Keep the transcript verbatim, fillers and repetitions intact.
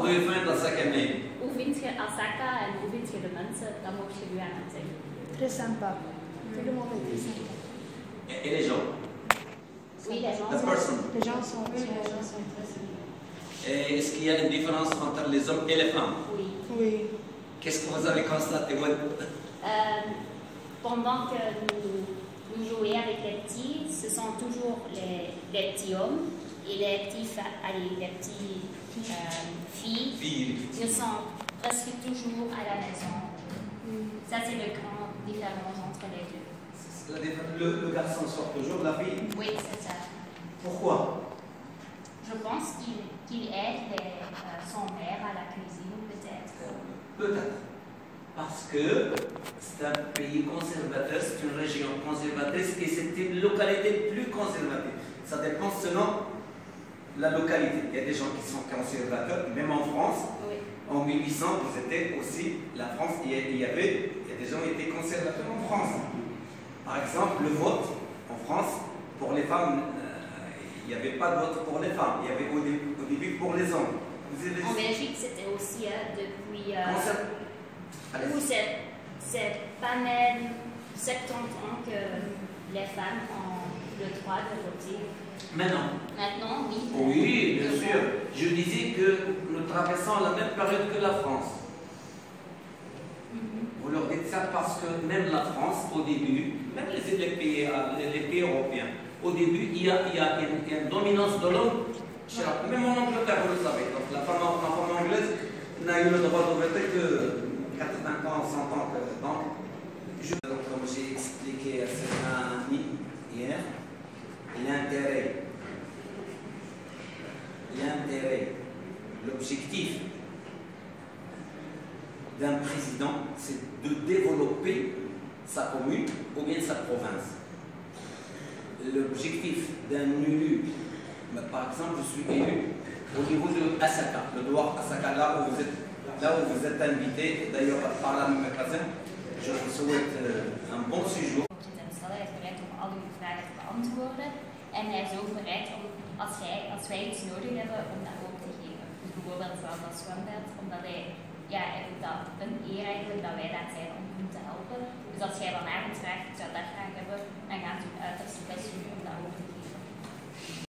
What do you find Osaka name? Hoe vind je Osaka en hoe vind je de mensen? Dat mocht je nu aan hem zeggen. Très sympa. Tout le monde est très sympa. Et, et les gens? Oui, les gens The sont... person. Les gens sont, Oui, les gens sont très sympas. Et est-ce qu'il y a une différence entre les hommes et les femmes? Oui. Oui. Qu'est-ce que vous avez constaté? Euh, pendant que nous, nous jouons avec les petits, ce sont toujours les, les petits hommes et les petits allez, les petits euh, filles. Filles. Ils sont presque toujours à la maison. Ça, c'est le grand différence entre les deux. Le, le garçon sort toujours, la fille? Oui, c'est ça. Pourquoi? Je pense qu'il qu'il aide les, euh, son mère à la cuisine, peut-être. Peut-être. Parce que c'est un pays conservateur, c'est une région conservatrice et c'est une localité plus conservatrice. Ça dépend selon la localité. Il y a des gens qui sont conservateurs, même en France. Oui. En mille huit cents, vous étiez aussi, la France, il y avait, il y a des gens qui étaient conservateurs en France. Par exemple, le vote en France, pour les femmes, euh, il n'y avait pas de vote pour les femmes, il y avait au début, au début pour les hommes. Vous avez... En Belgique, c'était aussi euh, depuis... Euh, Allez. c'est pas même soixante-dix ans que les femmes ont le droit de voter. Maintenant. Maintenant, oui. Oui, bien sûr. Je disais que nous traversons la même période que la France. Mm-hmm. Vous leur dites ça parce que même la France, au début, même les, les, pays, les pays européens, au début, il y a, il y a une, une dominance de l'homme. Même en Angleterre, vous le savez. Donc, la femme, la femme anglaise n'a eu le droit de voter que quatre-vingts ans, cent ans. Donc, je, comme j'ai expliqué à certains amis hier, l'intérêt, l'intérêt, l'objectif d'un président, c'est de développer sa commune ou bien sa province. L'objectif d'un élu, par exemple, je suis élu au niveau de Asaka, le Douar Asaka, là où vous êtes, là où vous êtes invité, d'ailleurs par la même occasion, je vous souhaite un bon séjour. Hij is bereid om al uw vragen te beantwoorden en hij is ook bereid om, als, hij, als wij iets nodig hebben, om dat ook te geven. Dus bijvoorbeeld zoals dat zwembad, omdat hij, ja, hij vindt dat een eer eigenlijk dat wij daar zijn om hem te helpen. Dus als jij vanavond vraagt, ik zou dat graag hebben, dan gaat u uiterst best doen om dat ook te geven.